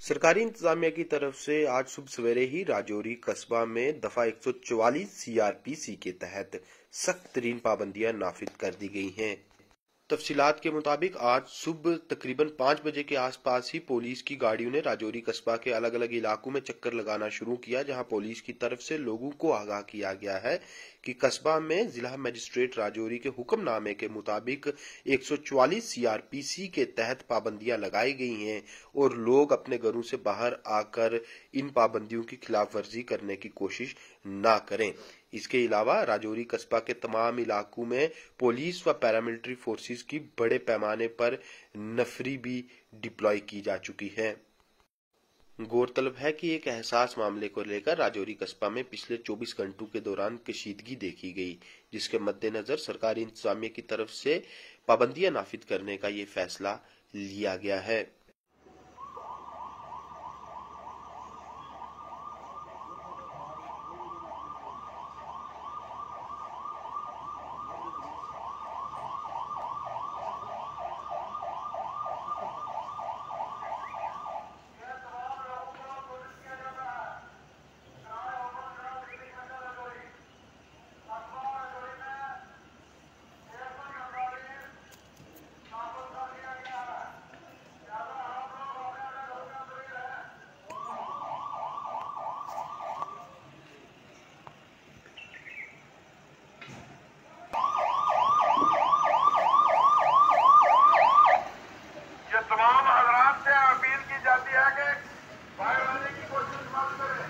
सरकारी इंतजामिया की तरफ से आज सुबह सवेरे ही राजौरी कस्बा में दफा 144 सीआरपीसी के तहत सख्त तरीन पाबंदियां नाफिज कर दी गई हैं। तफसीलात के मुताबिक आज सुबह तकरीबन 5 बजे के आसपास ही पुलिस की गाड़ियों ने राजौरी कस्बा के अलग अलग इलाकों में चक्कर लगाना शुरू किया, जहां पुलिस की तरफ से लोगों को आगाह किया गया है कि कस्बा में जिला मजिस्ट्रेट राजौरी के हुक्मनामे के मुताबिक 144 सीआरपीसी के तहत पाबंदियां लगाई गई हैं और लोग अपने घरों से बाहर आकर इन पाबंदियों की खिलाफ वर्जी करने की कोशिश ना करें। इसके अलावा राजौरी कस्बा के तमाम इलाकों में पुलिस व पैरामिलिट्री फोर्सेस की बड़े पैमाने पर नफरी भी डिप्लॉय की जा चुकी है। गौरतलब है कि एक एहसास मामले को लेकर राजौरी कस्बा में पिछले 24 घंटों के दौरान कशीदगी देखी गई, जिसके मद्देनजर सरकारी इंतजामिया की तरफ से पाबंदियां नाफिज करने का ये फैसला लिया गया है। तमाम हजरात से अपील की जाती है कि फायर लाने की कोशिश मत करें।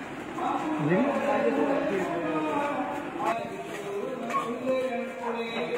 नहीं